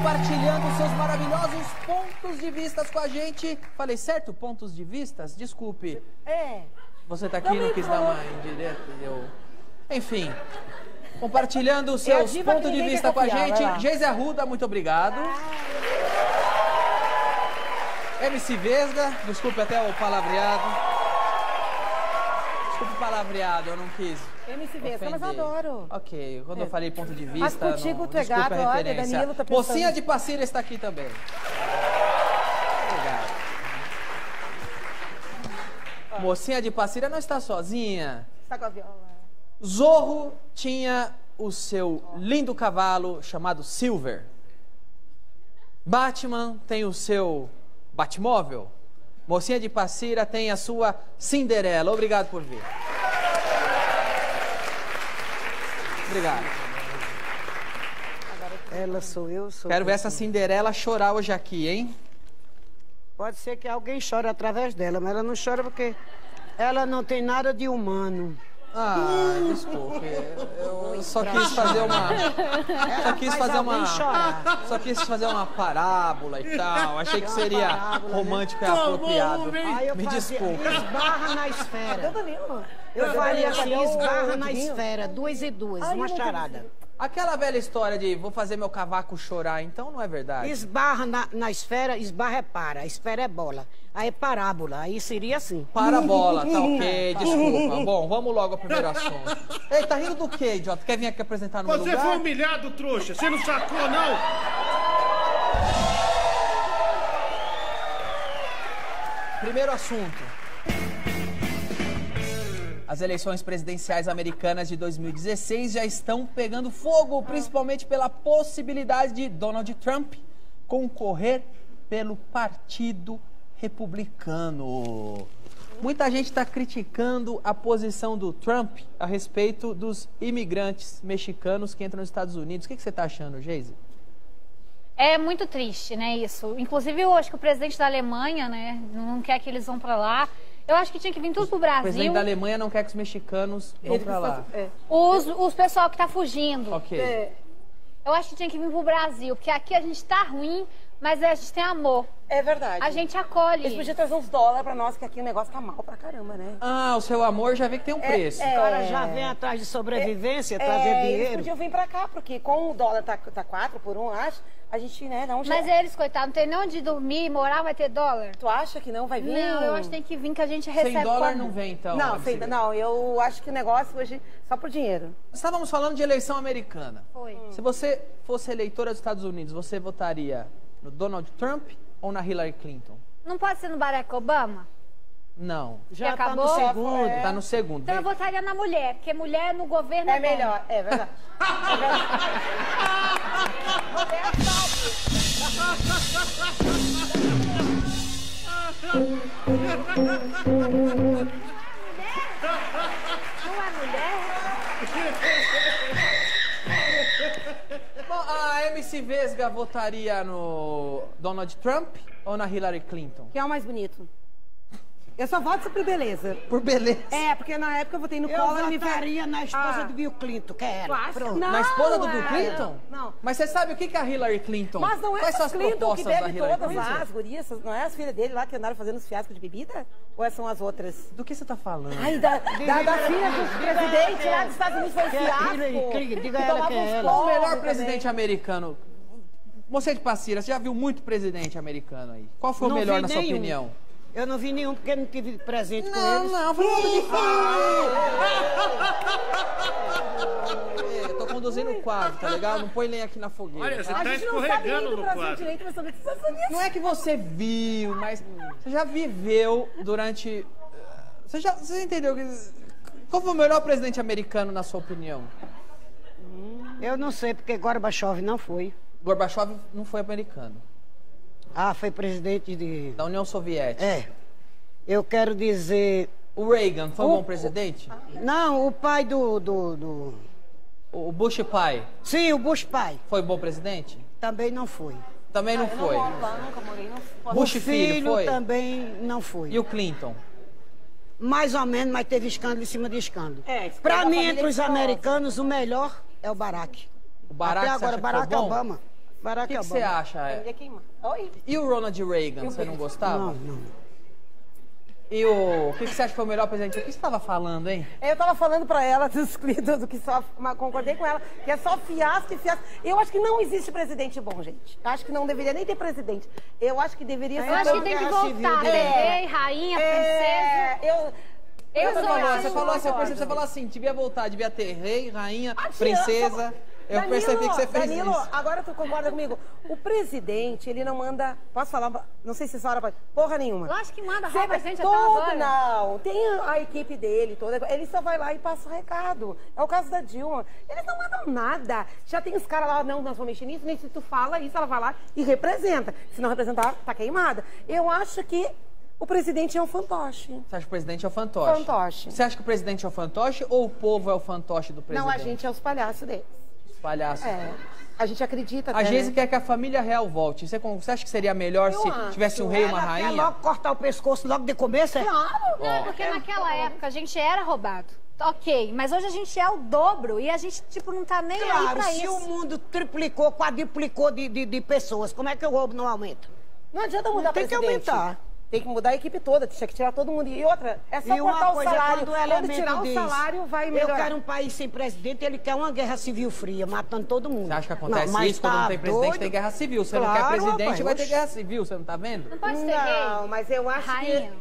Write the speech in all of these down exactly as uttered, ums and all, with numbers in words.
compartilhando seus maravilhosos pontos de vistas com a gente. Falei certo? Pontos de vistas? Desculpe. É. Você tá aqui e não quis dar uma indireta. Eu... Enfim, compartilhando seus pontos de vista com a gente. Geise Arruda, muito obrigado. M C Vesga, desculpe até o palavreado. Desculpe o palavreado, eu não quis. M C Vesga, mas eu adoro. Ok, quando É. eu falei ponto de vista, Mas contigo não, tu é gato, olha, Danilo tá pensando... Mocinha de Passira está aqui também. Obrigado. Ah. Mocinha de Passira não está sozinha. Está com a viola. Zorro tinha o seu lindo cavalo chamado Silver. Batman tem o seu Batmóvel. Mocinha de Passira tem a sua Cinderela. Obrigado por vir. Obrigado. Ela sou eu, sou Quero ver eu. essa Cinderela chorar hoje aqui, hein? Pode ser que alguém chore através dela, mas ela não chora porque ela não tem nada de humano. Ah, desculpe. Eu só quis fazer uma... Só quis fazer uma... Só quis fazer uma parábola e tal. Achei que seria romântico e apropriado. Me desculpe. Esbarra na esfera. Eu faria assim, esbarra na esfera. Duas e duas, uma charada. Aquela velha história de vou fazer meu cavaco chorar, então não é verdade? Esbarra na, na esfera, esbarra é para, a esfera é bola. Aí é parábola, aí seria assim. Parabola, tá ok, desculpa. Bom, vamos logo ao primeiro assunto. Ei, tá rindo do quê, idiota? Quer vir aqui apresentar no meu lugar? Você foi humilhado, trouxa. Você não sacou, não? Primeiro assunto. As eleições presidenciais americanas de dois mil e dezesseis já estão pegando fogo, principalmente pela possibilidade de Donald Trump concorrer pelo Partido Republicano. Muita gente está criticando a posição do Trump a respeito dos imigrantes mexicanos que entram nos Estados Unidos. O que, que você está achando, Geise? É muito triste, né, isso. Inclusive, eu acho que o presidente da Alemanha, né, não quer que eles vão para lá. Eu acho que tinha que vir tudo pro Brasil. O presidente da Alemanha não quer que os mexicanos vão Ele para lá. faz- é. Os, os pessoal que tá fugindo. Ok. É, Eu acho que tinha que vir pro Brasil, porque aqui a gente tá ruim, mas a gente tem amor. é verdade. A gente acolhe. Eles podiam trazer uns dólares pra nós, que aqui o negócio tá mal pra caramba, né? Ah, o seu amor já vê que tem um preço. O cara já vem atrás de sobrevivência, trazer É, eles dinheiro. podiam vir pra cá, porque com o dólar tá, tá quatro por um, acho, a gente, né, dá um jeito. Mas eles, coitados, não tem nem onde dormir, morar, vai ter dólar. Tu acha que não vai vir? Não, eu acho que tem que vir, que a gente recebe Sem dólar como? não vem, então. Não, M C sem, V. não, eu acho que o negócio hoje só por dinheiro. Estávamos falando de eleição americana. Foi. Se você fosse eleitora dos Estados Unidos, você votaria no Donald Trump ou na Hillary Clinton? Não pode ser no Barack Obama? Não. Já Que tá no acabou? segundo. É. Tá no segundo. Então eu Vem. votaria na mulher, porque mulher no governo é, É bom. melhor, é verdade. É verdade. Não é mulher? Bom, a M C Vesga votaria no Donald Trump ou na Hillary Clinton? Quem é o mais bonito? Eu só voto por beleza. Por beleza. É, porque na época eu votei no Eu Collor e me votaria na esposa Ah. do Bill Clinton, que é Tu ela. acha? Pronto. Não, Na esposa do Bill é. Clinton? Não. Mas você sabe o que que a Hillary Clinton... Mas não é Quais são a as Clinton que propostas da bebe Hillary todas Clinton? lá, as gurias, não é as filhas dele lá que andaram fazendo os fiascos de bebida? Ou são as outras? Do que você tá falando? Ai, da, da, da filha do presidente lá dos Estados Unidos foi um Que é fiasco. Hillary Clinton, diga que ela tomava que é uns ela. O porros melhor também. presidente americano... Você de Passira, você já viu muito presidente americano aí. Qual foi o Não melhor vi na sua nenhum. opinião? Eu não vi nenhum porque não tive presente com Não, eles. não, foi um modo de falar. Eu tô conduzindo o quadro, tá legal? Não põe lenha aqui na fogueira. Olha, você A tá gente não sabe nem escorregando do no Brasil quadro. direito, mas também precisa saber. Não é que você viu, mas você já viveu durante... Você já você entendeu? que- Qual foi o melhor presidente americano, na sua opinião? Eu não sei, porque Gorbachev não foi. Gorbachev não foi americano. Ah, foi presidente de... Da União Soviética. É. Eu quero dizer... O Reagan foi um O- bom presidente? Não, o pai do... do, do... O Bush pai Sim, o Bush pai. foi bom presidente? Também não foi. Também não Eu foi. não moro lá, nunca morei, não posso. Bush o filho filho foi? também não foi. E o Clinton? Mais ou menos, mas teve escândalo em cima de escândalo. É, isso Pra pega a mim, família entre os que gosta. americanos, o melhor é o Barack. O Barack, Até você agora, acha que Barack foi bom? Obama. Barack que que Obama. você acha? Ele ia queimar. Oi? E o Ronald Reagan, você não gostava? Não, não. E o... o que que você acha que foi o melhor presidente? O que você estava falando, hein? Eu tava falando pra ela dos do que só mas concordei com ela, que é só fiasco e fiasco. Eu acho que não existe presidente bom, gente. Eu acho que não deveria nem ter presidente. Eu acho que deveria ser. Eu acho que tem que Guerra Civil voltar. dele. Rei, rainha, É, princesa. eu. Eu Você sou falou, acho, você falou assim, eu concordo. percebi, você falou assim, devia voltar, devia ter rei, rainha, Ah, tia, princesa. Eu Danilo, percebi que você fez Danilo, isso. agora tu concorda comigo? O presidente, ele não manda. Posso falar? Não sei se a senhora pode. Porra nenhuma. Lógico que manda, Sempre- rouba a gente até todo, agora. não. Tem a equipe dele toda. Ele só vai lá e passa o recado. É o caso da Dilma. Eles não mandam nada. Já tem os caras lá, não, nós vamos mexer nisso, nem se tu fala isso, ela vai lá e representa. Se não representar, tá queimada. Eu acho que o presidente é um fantoche. Você acha que o presidente é o fantoche? Fantoche. Você acha que o presidente é o fantoche ou o povo é o fantoche do presidente? Não, a gente é os palhaços deles. Os palhaços. É. A gente acredita A até, Geise né? quer que a família real volte. Você, con- você acha que seria melhor Eu se acho. tivesse um rei e uma Ela quer rainha? logo cortar o pescoço logo de começo, é? Claro. Não, porque naquela época a gente era roubado. Ok, mas hoje a gente é o dobro e a gente, tipo, não tá nem aí Claro, pra se isso. o mundo triplicou, quadruplicou de, de, de pessoas, como é que o roubo não aumenta? Não adianta mudar Tem que presidente. aumentar. Tem que mudar a equipe toda, tinha que tirar todo mundo. E outra, é só E uma cortar o coisa, salário. quando o Quando, elemento tirar diz, o salário, vai eu melhorar. quero um país sem presidente, ele quer uma guerra civil fria, matando todo mundo. Você acha que acontece mas isso? Quando não tá tem presidente, doido? tem guerra civil. Você não Claro, quer presidente, rapaz, vai ter oxe. guerra civil. Você não tá vendo? Não pode ser Não, rei. mas eu acho Rainha.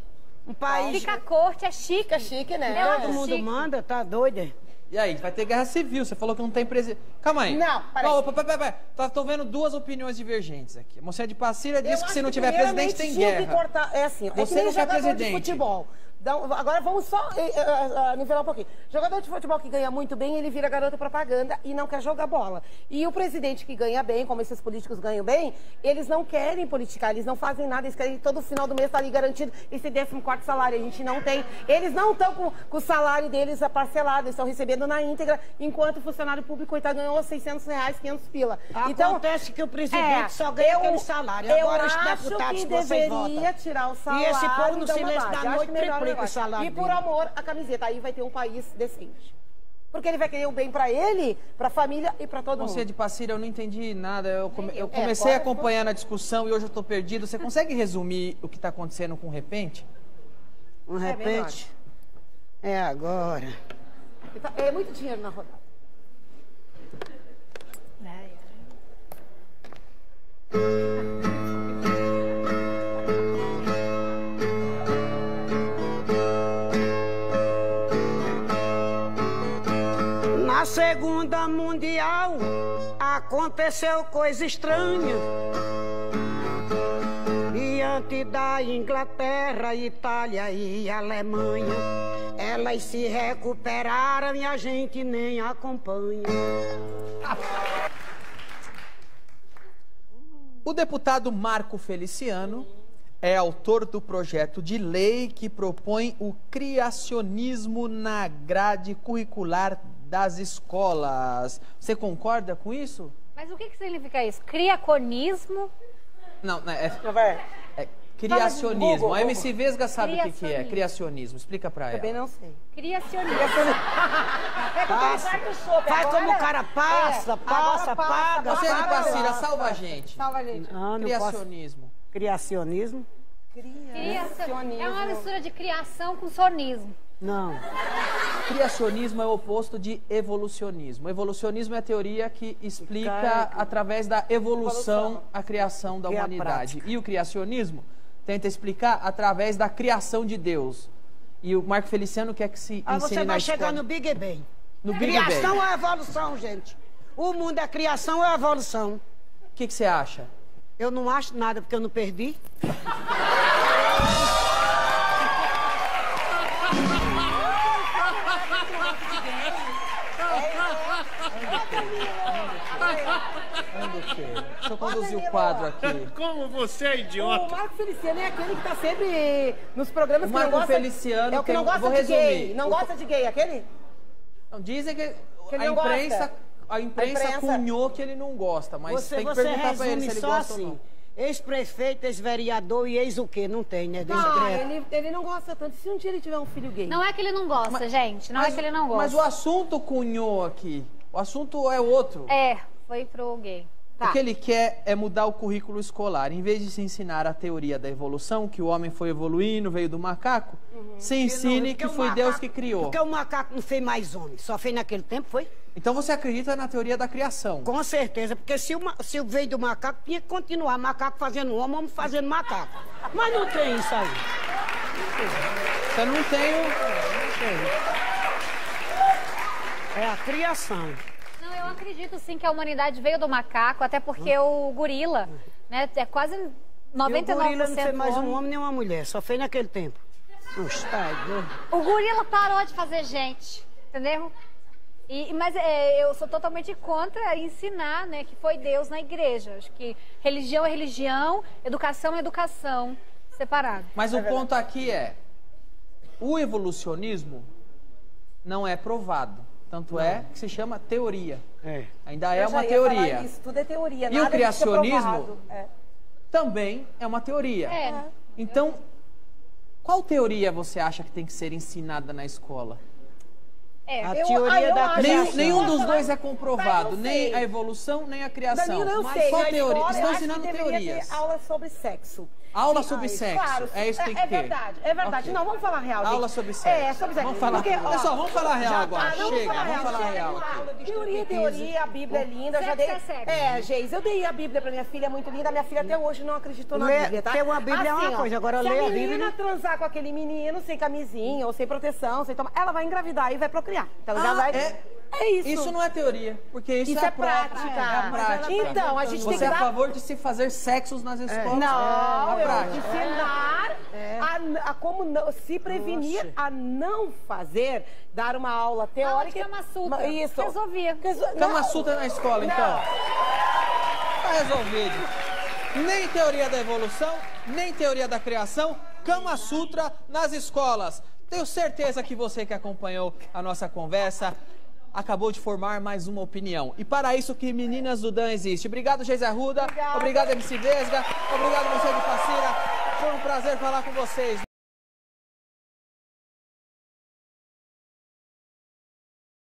Um país Fica a corte, é chique. Fica chique, né? Eu É. acho todo mundo chique. manda, tá doido? é? E aí, vai ter guerra civil. Você falou que não tem presidente. Calma aí. Não, peraí. Não, opa, pera, pera, pera. Tá, tô vendo duas opiniões divergentes aqui. A moça de Passira Eu disse que acho se não tiver presidente, tem primeiramente tinha guerra. que cortar, é assim, é Você que nem não quer jogador presidente. de futebol. Dá um- agora vamos só eh, eh, eh, nivelar um pouquinho. Jogador de futebol que ganha muito bem, ele vira garoto propaganda e não quer jogar bola. E o presidente que ganha bem, como esses políticos ganham bem, eles não querem politicar, eles não fazem nada, eles querem todo final do mês estar ali garantido esse décimo quarto salário. A gente não tem. Eles não estão com, com o salário deles parcelado, eles estão recebendo na íntegra, enquanto o funcionário público, coitado, ganhou seiscentos reais, quinhentos pila. Acontece que o presidente é, só ganha eu- aquele salário. Eu Agora os acho deputados que que vocês deveria votam. tirar o salário. E esse povo no dar uma silêncio base. da Eu acho noite que melhora triplica o negócio. salário E por dele. amor à camiseta, aí vai ter um país decente. Porque ele vai querer o bem pra ele, pra família e pra todo Você mundo. de Passira, eu não entendi nada. Eu, come- eu É, comecei agora acompanhando a discussão e hoje eu tô perdido. Você consegue resumir o que tá acontecendo com o repente? Um repente. É agora. É muito dinheiro na rodada. Na Segunda Mundial aconteceu coisa estranha. Diante da Inglaterra, Itália e Alemanha, elas se recuperaram e a gente nem acompanha. O deputado Marco Feliciano é autor do projeto de lei que propõe o criacionismo na grade curricular das escolas. Você concorda com isso? Mas o que, que significa isso? Criaconismo? Não, não, é, Vai. é criacionismo. Google, A M C Vesga sabe o que, que é. Criacionismo. Criacionismo. Explica pra ela. Também não sei. Criacionismo. É que eu tô no quarto chope Faz agora. como o cara passa, É, passa, agora paga, Você de paga. Passira, salva a gente. Salva a gente. Ah, não posso. Criacionismo. Criacionismo? Criação. É uma mistura de criação com sonismo. Não. Criacionismo é o oposto de evolucionismo. Evolucionismo é a teoria que explica Cara, através da evolução evolução. a criação da Que é a humanidade. prática. E o criacionismo tenta explicar através da criação de Deus. E o Marco Feliciano quer que se Aí ensine você na vai escola. chegar no Big Bang. No Big Criação Bang. é evolução, gente. O mundo é criação ou é evolução? O que, que você acha? Eu não acho nada porque eu não perdi. Anda o quê? Deixa eu conduzir o quadro aqui. Como você é O idiota. Marco Feliciano é aquele que tá sempre nos programas O que não Marco gosta... Feliciano é o que tem- não gosta vou de resumir. gay. Não O- gosta de gay, aquele? Não, dizem que, Que ele a, não gosta. imprensa, a imprensa A imprensa- cunhou que ele não gosta, mas Você, tem que você perguntar pra ele resume se ele só gosta ou assim. não. Ex-prefeito, ex-vereador e ex o quê? Não tem, né? Desde Ah, criança. ele, ele não gosta tanto. Se um dia ele tiver um filho gay... Não é que ele não gosta, gente. Não Mas- é que ele não gosta. Mas o assunto cunhou aqui. O assunto é outro. É, foi pro gay. Tá. O que ele quer é mudar o currículo escolar. Em vez de se ensinar a teoria da evolução, que o homem foi evoluindo, veio do macaco, Uhum. se ensine Porque que o foi macaco- Deus que criou. Porque o macaco não fez mais homem, só fez naquele tempo, foi? Então você acredita na teoria da criação? Com certeza, porque se, o, ma- se veio do macaco, tinha que continuar macaco fazendo homem, homem fazendo macaco. Mas não tem isso aí. Você não tem o... É a criação. Não, eu acredito sim que a humanidade veio do macaco, até porque o gorila, né, é quase E noventa e o nove gorila por não cento fez mais um homem. homem nem uma mulher, só fez naquele tempo. Oxe, tá doido. O gorila parou de fazer gente, entendeu? E, mas é, eu sou totalmente contra ensinar, né, que foi Deus na igreja. Acho que religião é religião, educação é educação, separado. Mas o ponto aqui é, o evolucionismo não é provado. Tanto é que se chama teoria. É. Ainda é Eu já uma ia teoria. falar isso, tudo é teoria. E o nada de ser criacionismo? provado. É. Também é uma teoria. É. Então, qual teoria você acha que tem que ser ensinada na escola? É. A Eu- teoria ah, eu da acho- Nenhum, criação. nenhum dos Posso dois falar? é comprovado, Tá, eu nem sei. a evolução, nem a criação. Danilo, eu Mas sei. qual na teoria? escola, Estão eu acho que ensinando deveria teorias. ter aula sobre sexo. Aula Sim, sobre ai, sexo. Claro, É isso que tem que é ter. verdade, é verdade. Ok. Não, vamos falar real, gente. Aula sobre sexo. É, sobre sexo. Vamos falar. Porque, ó, Pessoal, vamos falar real já agora. tá, vamos Chega, falar vamos falar chega. real aqui. Aula de Teoria, striptease. teoria, a Bíblia é linda. Eu já Sexo dei. é sexo. É, Geis, eu dei a Bíblia pra minha filha, é muito linda. Minha filha até hoje não acreditou na Lê- Bíblia, tá? ter uma Bíblia é uma ó, coisa, agora se ler a a Bíblia, menina né? transar com aquele menino sem camisinha ou sem proteção, sem tomar, ela vai engravidar e vai procriar. Então já Ah, vai. é? É isso. Isso não é teoria, porque isso, Isso é, é a prática. prática. É a prática. Então, a gente tem Você que é a dar- favor de se fazer sexos nas escolas? Não, é, eu é vou prática. ensinar a, a como não- se prevenir a não fazer, dar uma aula teórica. Aula de Kama Sutra. Ma- Isso. Resolvia. Resol- Kama não. Sutra na escola, então. Não. Tá resolvido. Nem teoria da evolução, nem teoria da criação, Kama Sutra nas escolas. Tenho certeza que você que acompanhou a nossa conversa acabou de formar mais uma opinião. E para isso que Meninas do Dan existe. Obrigado, Geise Arruda. Obrigada. Obrigado, M C Vesga. Obrigado, você de Passira. Foi um prazer falar com vocês.